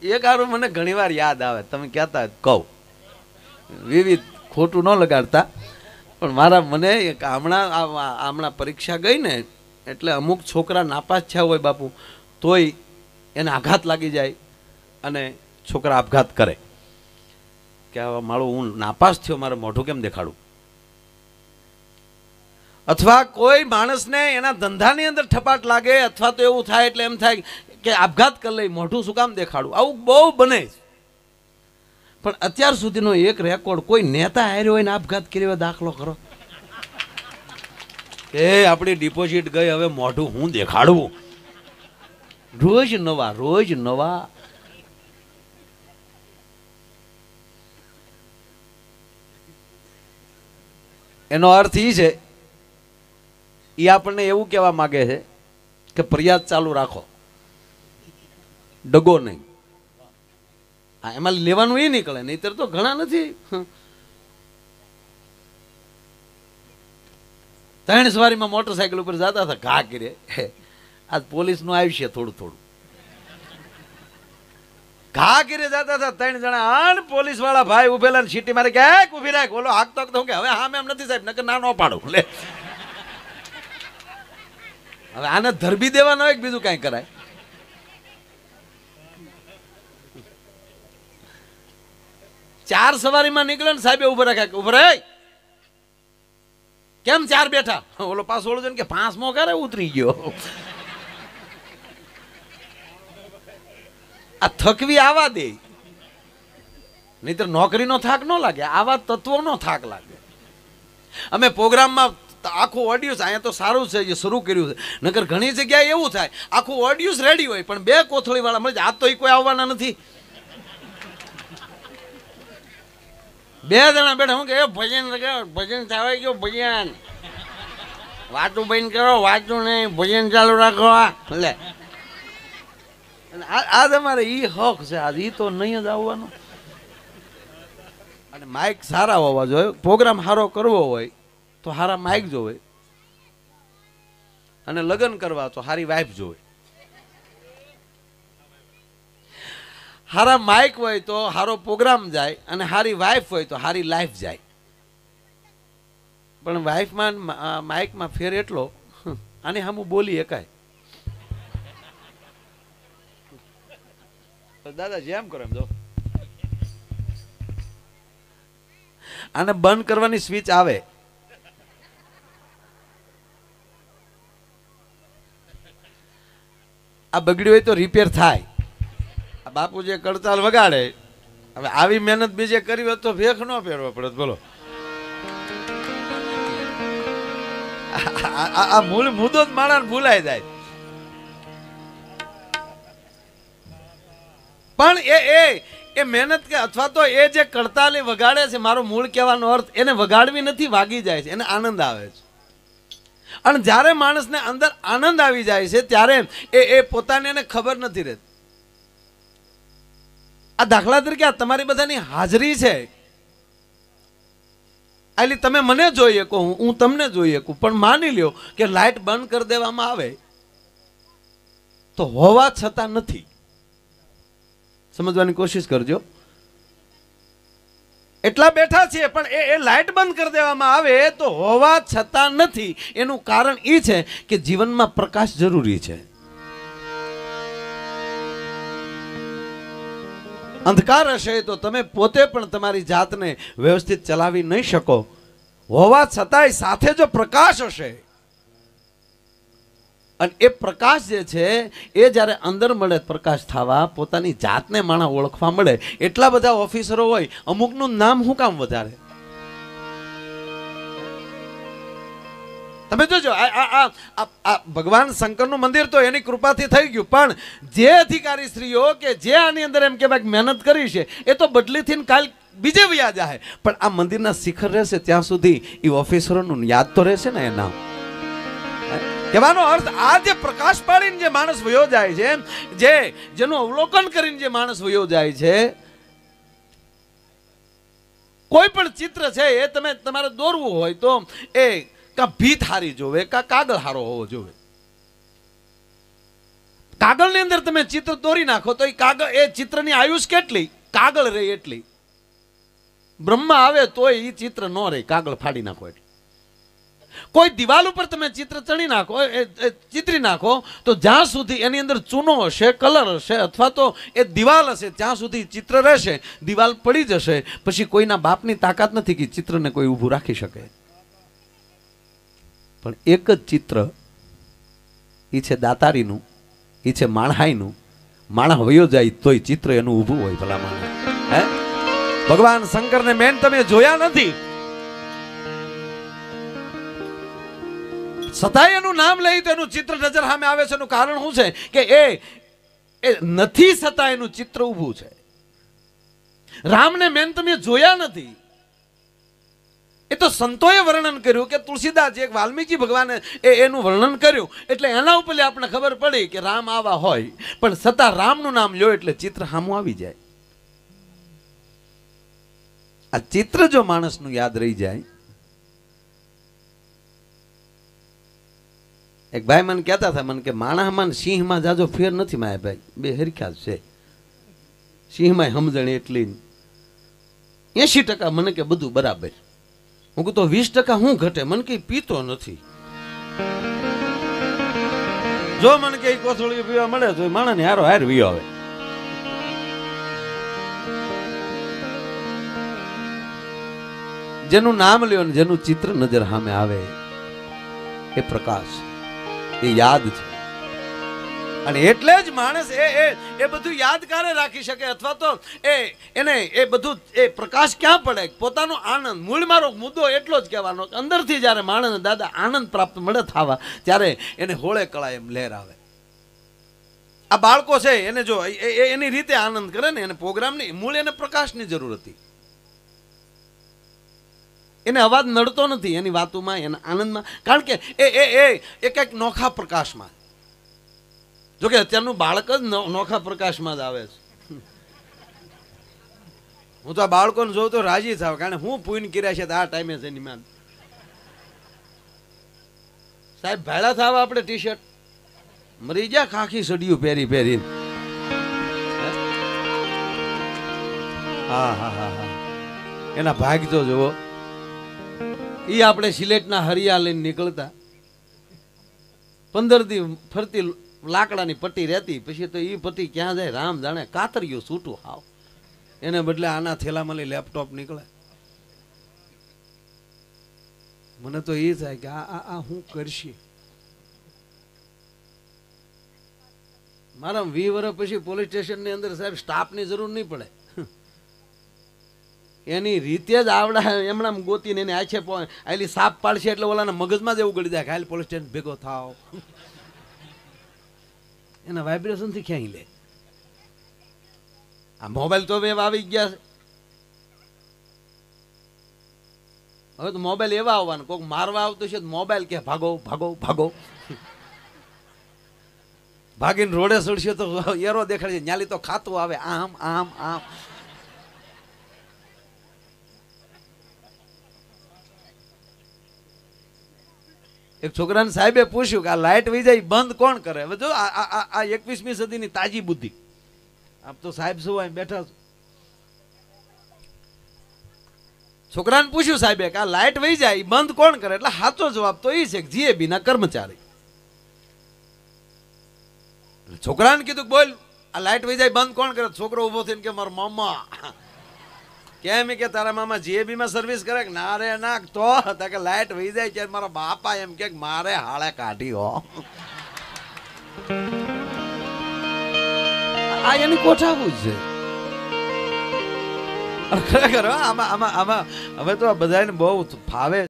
એક હારું મને ઘણીવાર યાદ આવે, તમે કહેતા કહું, વિવિધ ખોટું ન લગાડતા, પણ મારા મને હમણાં પરીક્ષા ગઈ ને એટલે અમુક છોકરા નાપાસ થયા હોય બાપુ, તોય એને આઘાત લાગી જાય અને છોકરા આપઘાત કરે કે મારું હું નાપાસ થયો, મારે મોઢું કેમ દેખાડું. અથવા કોઈ માણસને એના ધંધાની અંદર ઠપાટ લાગે અથવા તો એવું થાય એટલે એમ થાય કે આપઘાત કરી લઈ, મોઢું શું કામ દેખાડું. આવું બહુ બને. પણ અત્યાર સુધીનો એક રેકોર્ડ કોઈ નેતા હાર્યો હોય ને આપઘાત કર્યો દાખલો કરો કે આપણી ડિપોઝિટ ગઈ, હવે મોઢું હું દેખાડવું. રોજ નવા રોજ નવા. એનો અર્થ એ છે, એ આપણને એવું કહેવા માંગે છે કે ફરિયાદ ચાલુ રાખો, ડગો નહીં. એમાં લેવાનું એ નીકળે, નહીતર તો ઘણા નથી. 3 સવારીમાં મોટરસાયકલ ઉપર જતા હતા, ઘા કરે. આજ પોલીસનું આવશે થોડું થોડું. ઘા કરે જતા હતા 3 જણા, અને પોલીસ વાળા ભાઈ ઉભેલા સીટી મારે કે ઉભી રાખ, બોલો હાકતો કે હવે હા એમ નથી સાહેબ, નકર ના ન પાડું. લે હવે આને ધરબી દેવાનો હોય બીજું કઈ કરાય. ચાર સવારીમાં નીકળે ને સાહેબ ઉભા રાખ્યા, ઉભા રે કેમ 4 બેઠા. ઓલો પાછો ઓળો કે 5મો ક્યારે ઉતરી ગયો. આ થકવી આવા દે, નહીતર નોકરીનો થાક ન લાગે, આવા તત્વોનો થાક લાગે. અમે પ્રોગ્રામમાં આખું ઓડિયન્સ, અહીંયા તો સારું છે જે શરૂ કર્યું છે, નકર ઘણી જગ્યાએ એવું થાય આખું ઓડિયન્સ રેડી હોય પણ 2 કોથળી વાળા મળે. આજ તો કોઈ આવવાના નથી, 2 જણા બેઠા. હું કે ભજન થવાય ગયો, ભજન વાતું બંધ કરો, વાતું નહીં, ભજન ચાલુ રાખો. લે આ તમારે ઈ હક છે, આજ ઈ તો નહીં જ આવવાનું. અને માઇક સારા હોવા જોઈએ, પ્રોગ્રામ સારો કરવો હોય તો સારા માઇક જોવે, અને લગ્ન કરવા તો સારી વાઇફ જોવે. સારા માઇક હોય તો સારો પ્રોગ્રામ જાય, અને સારી વાઇફ હોય તો સારી લાઈફ જાય. પણ વાઇફમાં માઇકમાં ફેર એટલો, આને સામું બોલી એકાય. દાદા જેમ કરો એમ જો. આને બંધ કરવાની સ્વિચ આવે, આ બગડ્યું હોય તો રિપેર થાય. આ બાપુ જે કડતાલ વગાડે, હવે આવી મહેનત બીજે કરી હોત તો ભેખ ન પહેરવો પડે. બોલો આ મૂળ મુદ્દો જ માણસ ભૂલાઈ જાય. પણ એ મહેનત કે અથવા તો એ જે કડતાલી વગાડે છે, મારો મૂળ કહેવાનો અર્થ એને વગાડવી નથી, વાગી જાય છે, એને આનંદ આવે છે. અને જ્યારે માણસને અંદર આનંદ આવી જાય છે ત્યારે એ પોતાને એને ખબર નથી રહેતી. આ દાખલા તરીકે આ તમારી બધાની હાજરી છે, એટલે તમે મને જોઈ શકો, હું તમને જોઈ શકું, પણ માની લ્યો કે લાઈટ બંધ કરી દેવામાં આવે તો હોવા છતાં નથી. સમજવાની કોશિશ કરજો. એટલા બેઠા છીએ પણ એ લાઈટ બંધ કરી દેવામાં આવે તો હોવા છતાં નથી. એનું કારણ એ છે કે જીવનમાં પ્રકાશ જરૂરી છે. અંધકાર હશે તો તમે પોતે પણ તમારી જાતને વ્યવસ્થિત ચલાવી નહીં શકો. હોવા છતાંય સાથે જો પ્રકાશ હશે, અને એ પ્રકાશ જે છે એ જ્યારે અંદર મળે પ્રકાશ થવા, પોતાની જાતને માણસ ઓળખવા મળે. એટલા બધા ઓફિસરો હોય, અમુકનું નામ શું કામ વધારે? તમે જોજો, આ ભગવાન શંકરનું મંદિર તો એની કૃપાથી થઈ ગયું, પણ જે અધિકારી શ્રીઓ કે જે આની અંદર એમ કે મહેનત કરી છે એ તો બદલીથી કાલ બીજે વ્યા જાય, પણ આ મંદિરના શિખર રહેશે ત્યાં સુધી એ ઓફિસરોનું યાદ તો રહેશે ને એ નામ. કહેવાનો અર્થ આ જે પ્રકાશ પાડીને જે માણસ વયો જાય છે, જેનું અવલોકન કરીને જે માણસ વયો જાય છે, કોઈ પણ ચિત્ર છે એ તમે તમારે દોરવું હોય તો એ કા ભીત હારી જોવે કા કાગળ હારો હોવો જોવે. કાગળની અંદર તમે ચિત્ર દોરી નાખો તો એ ચિત્રની આયુષ કેટલી? કાગળ રહે એટલી. બ્રહ્મા આવે તોય એ ચિત્ર ન રહે, કાગળ ફાડી નાખો એટલે. કોઈ દિવાલ ઉપર તમે ચિત્ર ચણી નાખો, ચિત્રી નાખો તો જ્યાં સુધી એની અંદર ચૂનો હશે, કલર હશે, અથવા તો એ દિવાલ હશે, ત્યાં સુધી ચિત્ર રહેશે. દિવાલ પડી જશે પછી કોઈના બાપની તાકાત નથી કે ચિત્રને કોઈ ઊભું રાખી શકે. પણ એક જ ચિત્ર, એ છે દાતારીનું, એ છે માણહાઈનું. માણસ વયો જાય તોય ચિત્ર એનું ઊભું હોય. ભલા માણસ હે ભગવાન શંકરને મેન તમે જોયા નથી, છતાંય એનું નામ લઈ તો એનું ચિત્ર નજર સામે આવે છે. એનું કારણ શું છે કે એ નથી છતાં એનું ચિત્ર ઊભું છે. રામને મેન તમે જોયા નથી, એ તો સંતોએ વર્ણન કર્યું કે તુલસીદાસ એક વાલ્મીકી ભગવાને એનું વર્ણન કર્યું એટલે એના ઉપર આપણે ખબર પડી કે રામ આવા હોય. પણ છતાં રામનું નામ લ્યો એટલે ચિત્ર સામું આવી જાય. આ ચિત્ર જો માણસનું યાદ રહી જાય. એક ભાઈ મને કહેતા હતા, મને કે માણસમાં સિંહમાં જાજો ફેર નથી માયા ભાઈ, બે હરખ્યા જ છે. સિંહમાં સમજણ એટલી, 80% મને કે બધું બરાબર. હું કહું તો 20% શું ઘટે? મને કે પીતો નથી. જો મને કે કોથળી પીવા મળે તો માણસ ને હારો હાર વિયો આવે. જેનું નામ લ્યો ને જેનું ચિત્ર નજર સામે આવે એ પ્રકાશ, એ યાદ છે. અને એટલે જ માણસ એ બધું યાદગારે રાખી શકે. અથવા તો એને એ બધું એ પ્રકાશ ક્યાં પડે? પોતાનો આનંદ. મૂળ મારો મુદ્દો એટલો જ કહેવાનો, અંદરથી જ્યારે માણસને દાદા આનંદ પ્રાપ્ત મળે થવા, ત્યારે એને હોળે કળાએ એમ લહેર આવે. આ બાળકો છે એને જો એની રીતે આનંદ કરે ને, એને પ્રોગ્રામની મૂળ એને પ્રકાશની જરૂર હતી. એને અવાજ નડતો નથી એની વાતોમાં, એના આનંદમાં, કારણ કે એ કંઈક નોખા પ્રકાશમાં. જોકે અત્યારનું બાળક જ નોખા પ્રકાશમાં જ આવે છે. હું તો આ બાળકોને જોઉં તો રાજી થાવ, કારણ હું પૂન કર્યા છે આ ટાઈમે છે. નિમાન સાહેબ ભેળા થાવ આપણે ટી શર્ટ મરી ગયા, ખાખી સડિયું પહેરી પહેરી. હા હા હા હા, એના ભાગ તો જુઓ. એ આપણે સિલેટના હરિયા લઈને નીકળતા, 15 દી ફરતી લાકડાની પટ્ટી રહેતી. પછી તો એ પટ્ટી ક્યાં જાય રામ જાણે. કાતરિયું છૂટું હાવ, એને બદલે આના થેલામાં લઈ લેપટોપ નીકળે. મને તો એ થાય કે આ હું કરશે. મારા 20 વર્ષ પછી પોલીસ સ્ટેશનની અંદર સાહેબ સ્ટાફની જરૂર નહીં પડે. એની રીતે જ આવડા એમણા ગોતીને એને આછે આલી સાપ પાડશે એટલે ઓલાના મગજમાં જ એવું ગળી જાય, ખાલી પોલીસ સ્ટેશન ભેગો થાવ. એના વાઇબ્રેશન થી ક્યાંય લે. આ મોબાઈલ તો એવા આવી ગયા છે. હવે તો મોબાઈલ એવા આવવાના, કોઈક મારવા આવતું છે મોબાઈલ કે ભાગો ભાગો ભાગો. ભાગીને રોડે ચડશે તો એરો દેખાડશે, ન્યાલી તો ખાતું આવે આમ આમ આમ. એક છોકરાને સાહેબે પૂછ્યું કે આ લાઇટ વહી જાય બંધ કોણ કરે? હવે જો આ 21મી સદીની તાજી બુદ્ધિ. આપ તો સાહેબ શું અહીં બેઠા છો. છોકરાને પૂછ્યું સાહેબે કે આ લાઇટ વહી જાય બંધ કોણ કરે? એટલે સાચો જવાબ તો એ છે કે જીએબી ના કર્મચારી. છોકરાને કીધું બોલ આ લાઇટ વહી જાય બંધ કોણ કરે? છોકરો ઉભો થઈને કે મારા મામા. કેમ કે તારા મામા જીએબી માં સર્વિસ કરે? ના રે ના. તો કે લાઇટ વહી જાય ત્યારે મારા બાપા એમ કે મારે હાળે કાઢી હો. આ એની કોઠાવું છે ખરેખર. આમાં હવે તો આ બધાને બહુ ફાવે.